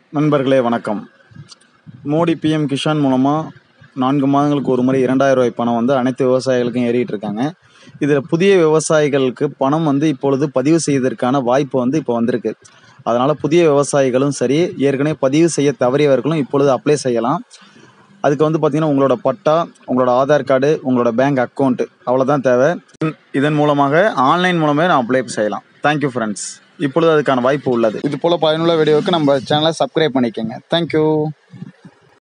நண்பர்களே வணக்கம். மோடி பிஎம் கிஷான் மூலமாக 4 மாதங்களுக்கு ஒரு முறை 2000 ரூபாய் பணம் வந்து அனைத்து விவசாயிகளுக்கும் ஏறிட்டு இருக்காங்க. இதில் புதிய விவசாயிகளுக்கு பணம் வந்து இப்பொழுது பதிவு செய்வதற்கான வாய்ப்பு வந்து இப்போ வந்திருக்கு. அதனால் புதிய விவசாயிகளும் சரி, ஏற்கனவே பதிவு செய்ய தவறியவர்களும் இப்பொழுது அப்ளை செய்யலாம். அதுக்கு வந்து பார்த்திங்கன்னா உங்களோட பட்டா, உங்களோட ஆதார் கார்டு, உங்களோட பேங்க் அக்கௌண்ட்டு அவ்வளோதான் தேவை. இதன் மூலமாக ஆன்லைன் மூலமே நான் அப்ளை செய்யலாம். Thank you friends. இப்பொழுது அதுக்கான வாய்ப்பு உள்ளது. இது போல் பயனுள்ள வீடியோவுக்கு நம்ம சேனலை சப்ஸ்கிரைப் பண்ணிக்கோங்க. தேங்க்யூ.